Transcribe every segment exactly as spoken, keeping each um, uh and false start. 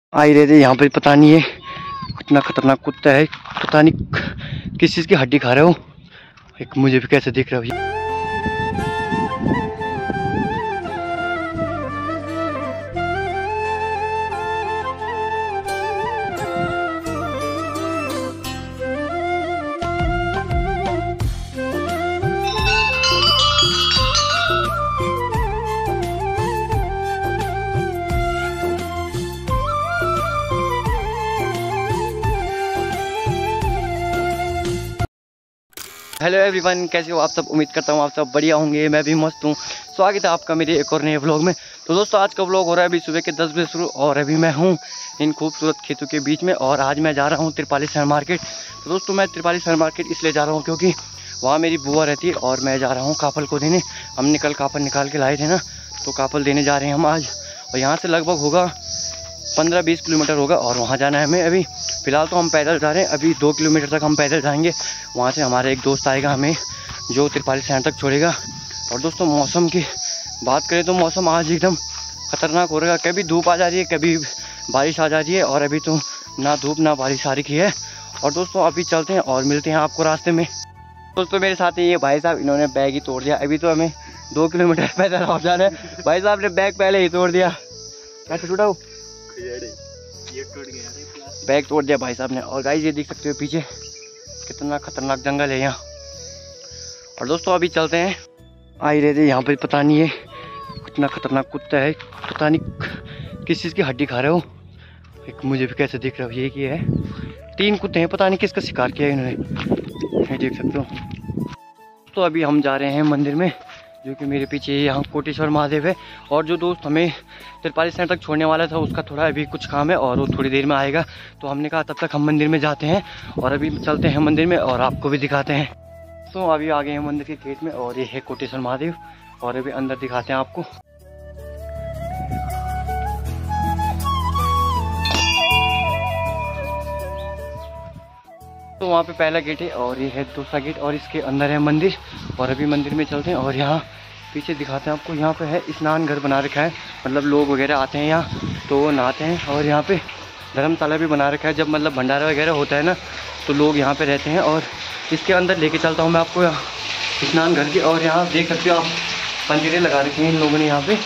आई रहे थे यहाँ पे। पता नहीं ये कितना खतरनाक कुत्ता है, पता नहीं किस चीज़ की हड्डी खा रहे हो। एक मुझे भी कैसे दिख रहा है ये। हेलो एवरीवन, कैसे हो आप सब। उम्मीद करता हूँ आप सब बढ़िया होंगे, मैं भी मस्त हूँ। स्वागत है आपका मेरे एक और नए व्लॉग में। तो दोस्तों आज का व्लॉग हो रहा है अभी सुबह के दस बजे शुरू, और अभी मैं हूँ इन खूबसूरत खेतों के बीच में। और आज मैं जा रहा हूँ त्रिपाली शहर मार्केट। तो दोस्तों मैं त्रिपाली शहर मार्केट इसलिए जा रहा हूँ क्योंकि वहाँ मेरी बुआ रहती है और मैं जा रहा हूँ कापल को देने। हमने कल कापल निकाल के लाए थे ना, तो कापल देने जा रहे हैं हम आज। और यहाँ से लगभग होगा पंद्रह बीस किलोमीटर होगा, और वहाँ जाना है हमें। अभी फ़िलहाल तो हम पैदल जा रहे हैं, अभी दो किलोमीटर तक हम पैदल जाएंगे। वहाँ से हमारा एक दोस्त आएगा हमें, जो त्रिपाली शहर तक छोड़ेगा। और दोस्तों मौसम की बात करें तो मौसम आज एकदम ख़तरनाक हो रहा है। कभी धूप आ जा रही है, कभी बारिश आ जा रही है, और अभी तो ना धूप ना बारिश आ रही है। और दोस्तों अभी चलते हैं और मिलते हैं आपको रास्ते में। दोस्तों मेरे साथ ये भाई साहब, इन्होंने बैग ही तोड़ दिया। अभी तो हमें दो किलोमीटर पैदल और जाना है। भाई साहब ने बैग पहले ही तोड़ दिया। कैसे टूटा हो? ये टूट गया, बैग तोड़ दिया भाई साहब ने। और गाइस ये देख सकते हो पीछे कितना खतरनाक जंगल है यहाँ। और दोस्तों अभी चलते हैं। आ ही रहे थे यहाँ पे। पता नहीं ये कितना खतरनाक कुत्ता है, पता नहीं किस चीज़ की हड्डी खा रहे हो। एक मुझे भी कैसे दिख रहा है ये कि है। तीन कुत्ते हैं, पता नहीं किसका शिकार किया है इन्होंने, ये देख सकते हो। तो अभी हम जा रहे हैं मंदिर में, जो कि मेरे पीछे यहाँ कोटेश्वर महादेव है। और जो दोस्त हमें त्रिपाली शहर तक छोड़ने वाला था उसका थोड़ा अभी कुछ काम है और वो थोड़ी देर में आएगा। तो हमने कहा तब तक हम मंदिर में जाते हैं, और अभी चलते हैं मंदिर में और आपको भी दिखाते हैं। तो अभी आ गए हैं मंदिर के गेट में, और ये है कोटेश्वर महादेव। और अभी अंदर दिखाते हैं आपको। तो वहाँ पे पहला गेट है और ये है दूसरा गेट, और इसके अंदर है मंदिर। और अभी मंदिर में चलते हैं और यहाँ पीछे दिखाते हैं आपको। यहाँ पे है स्नान घर बना रखा है, मतलब लोग वगैरह आते हैं यहाँ तो वो नहाते हैं। और यहाँ पे धर्मशाला भी बना रखा है, जब मतलब भंडारा वगैरह होता है ना तो लोग यहाँ पे रहते हैं। और इसके अंदर लेके चलता हूँ मैं आपको यहाँ स्नान घर के। और यहाँ देख सकते हो आप पंजरे लगा रखे हैं इन लोगों ने यहाँ पे।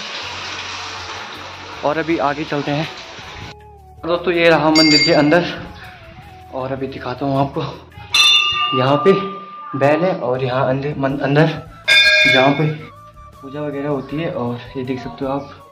और अभी आगे चलते हैं दोस्तों। ये रहा मंदिर के अंदर, और अभी दिखाता हूँ आपको। यहाँ पे बैल है, और यहाँ अंदर अंदर जहाँ पे पूजा वगैरह होती है। और ये देख सकते हो आप।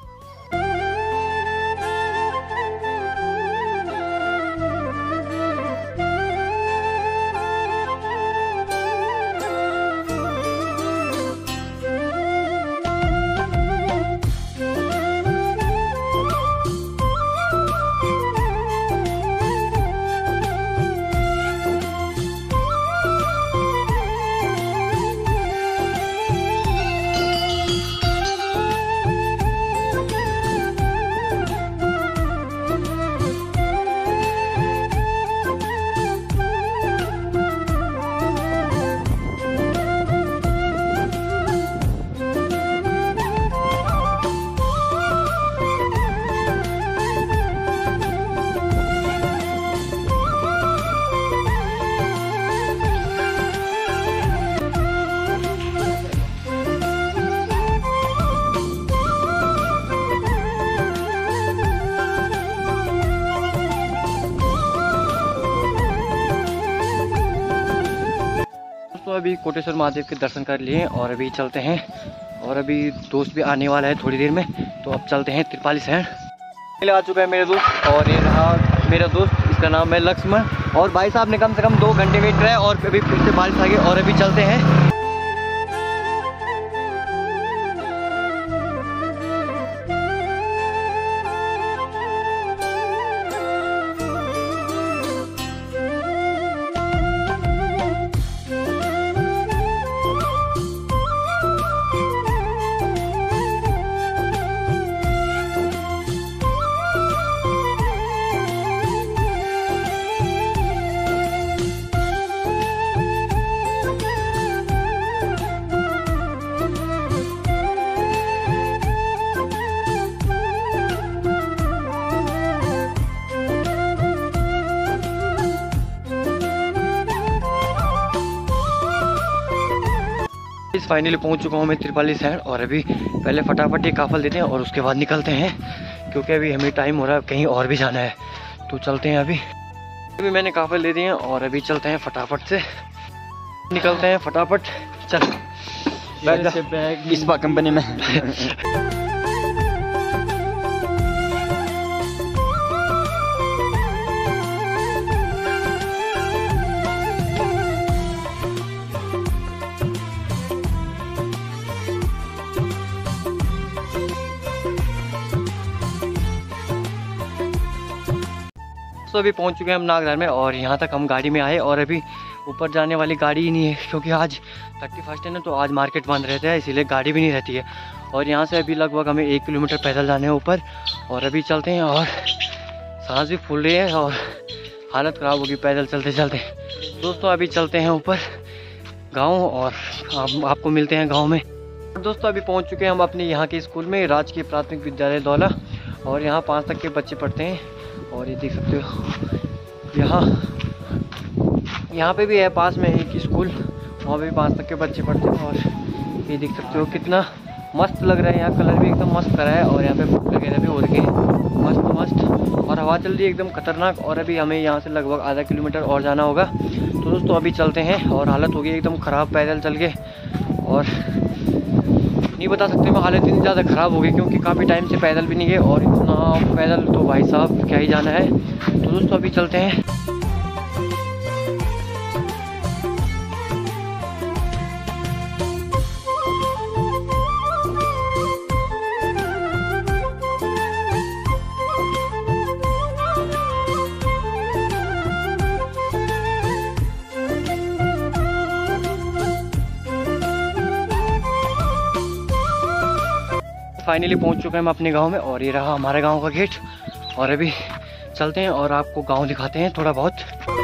तो अभी कोटेश्वर महादेव के दर्शन कर लिए और अभी चलते हैं। और अभी दोस्त भी आने वाला है थोड़ी देर में, तो अब चलते हैं त्रिपाली शहर। पहले आ चुका है मेरे दोस्त, और ये रहा मेरा दोस्त, इसका नाम है लक्ष्मण। और भाई साहब ने कम से कम दो घंटे वेट कराया, और अभी फिर से बारिश आ गई। और अभी चलते हैं। इस फाइनली पहुंच चुका हूँ मैं त्रिपाली साइड और अभी पहले फटाफट ये काफल देते हैं और उसके बाद निकलते हैं, क्योंकि अभी हमें टाइम हो रहा है, कहीं और भी जाना है। तो चलते हैं। अभी अभी मैंने काफल दे दिए हैं और अभी चलते हैं फटाफट से, निकलते हैं फटाफट। चल बैग इस बार कंपनी में तो अभी पहुंच चुके हैं हम नागदार में और यहाँ तक हम गाड़ी में आए और अभी ऊपर जाने वाली गाड़ी ही नहीं है, क्योंकि आज थर्टी फर्स्ट है ना, तो आज मार्केट बंद रहता है, इसीलिए गाड़ी भी नहीं रहती है। और यहाँ से अभी लगभग हमें एक किलोमीटर पैदल जाने हैं ऊपर और अभी चलते हैं। और सांस भी फूल रही है और हालत ख़राब होगी पैदल चलते चलते। दोस्तों अभी चलते हैं ऊपर गाँव और आप, आपको मिलते हैं गाँव में। दोस्तों अभी पहुँच चुके हैं हम अपने यहाँ के स्कूल में, राजकीय प्राथमिक विद्यालय दौला, और यहाँ पाँच तक के बच्चे पढ़ते हैं। और ये देख सकते हो यहाँ यहाँ पे भी है पास में एक स्कूल, वहाँ पे भी पाँच तक के बच्चे पढ़ते हैं। और ये देख सकते हो कितना मस्त लग रहा है, यहाँ कलर भी एकदम मस्त करा है और यहाँ पे फूल वगैरह भी हो रखे हैं मस्त मस्त, और हवा चल रही है एकदम खतरनाक। और अभी हमें यहाँ से लगभग आधा किलोमीटर और जाना होगा। तो दोस्तों अभी चलते हैं और हालत हो गई एकदम ख़राब पैदल चल के, और नहीं बता सकते मैं, हालत इतनी ज़्यादा ख़राब हो गई क्योंकि काफ़ी टाइम से पैदल भी नहीं गए और इतना पैदल तो भाई साहब क्या ही जाना है। तो दोस्तों अभी चलते हैं। फाइनली पहुंच चुके हैं हम अपने गांव में और ये रहा हमारे गांव का गेट। और अभी चलते हैं और आपको गांव दिखाते हैं थोड़ा बहुत।